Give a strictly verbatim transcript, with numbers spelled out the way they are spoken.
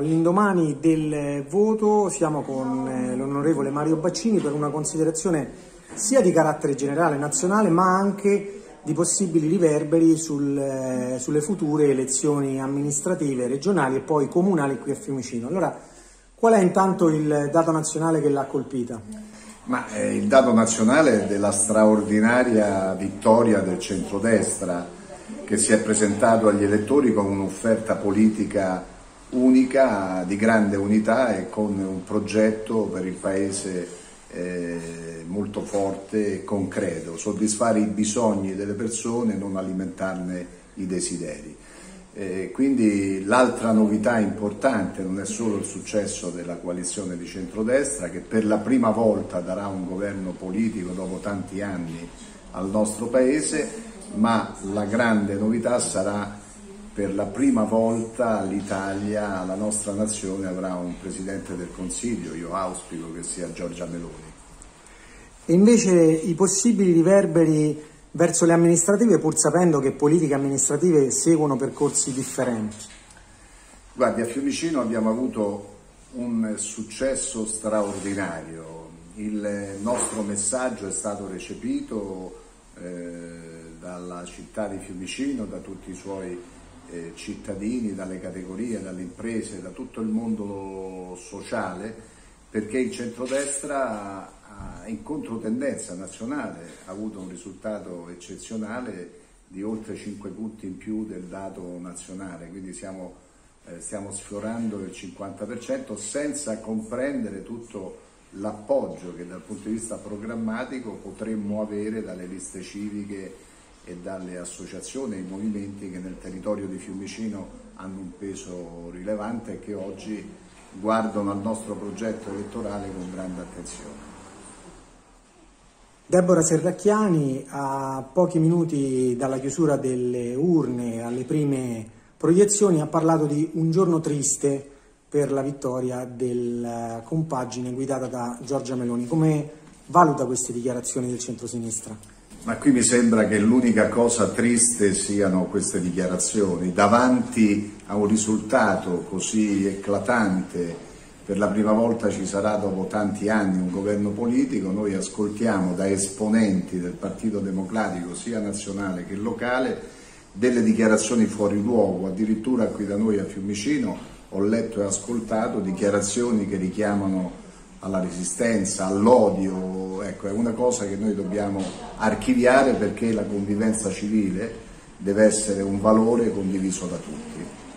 All'indomani del voto siamo con l'onorevole Mario Baccini per una considerazione sia di carattere generale nazionale ma anche di possibili riverberi sul, sulle future elezioni amministrative, regionali e poi comunali qui a Fiumicino. Allora, qual è intanto il dato nazionale che l'ha colpita? Ma eh, il dato nazionale è della straordinaria vittoria del centrodestra, che si è presentato agli elettori con un'offerta politica unica, di grande unità e con un progetto per il Paese eh, molto forte e concreto, soddisfare i bisogni delle persone e non alimentarne i desideri. Eh, quindi l'altra novità importante non è solo il successo della coalizione di centrodestra, che per la prima volta darà un governo politico dopo tanti anni al nostro Paese, ma la grande novità sarà per la prima volta l'Italia, la nostra nazione, avrà un Presidente del Consiglio, io auspico che sia Giorgia Meloni. E invece i possibili riverberi verso le amministrative, pur sapendo che politiche amministrative seguono percorsi differenti? Guardi, a Fiumicino abbiamo avuto un successo straordinario, il nostro messaggio è stato recepito eh, dalla città di Fiumicino, da tutti i suoi eh, cittadini, dalle categorie, dalle imprese, da tutto il mondo sociale, perché il centrodestra in controtendenza nazionale ha avuto un risultato eccezionale di oltre cinque punti in più del dato nazionale, quindi siamo, eh, stiamo sfiorando il cinquanta per cento senza comprendere tutto l'appoggio che dal punto di vista programmatico potremmo avere dalle liste civiche e dalle associazioni e i movimenti che nel territorio di Fiumicino hanno un peso rilevante e che oggi guardano al nostro progetto elettorale con grande attenzione. Deborah Serracchiani, a pochi minuti dalla chiusura delle urne alle prime proiezioni, ha parlato di un giorno triste per la vittoria della compagine guidata da Giorgia Meloni. Come valuta queste dichiarazioni del centrosinistra? Ma qui mi sembra che l'unica cosa triste siano queste dichiarazioni. Davanti a un risultato così eclatante, per la prima volta ci sarà dopo tanti anni un governo politico, noi ascoltiamo da esponenti del Partito Democratico sia nazionale che locale delle dichiarazioni fuori luogo, addirittura qui da noi a Fiumicino ho letto e ascoltato dichiarazioni che richiamano alla resistenza, all'odio. Ecco, è una cosa che noi dobbiamo archiviare, perché la convivenza civile deve essere un valore condiviso da tutti.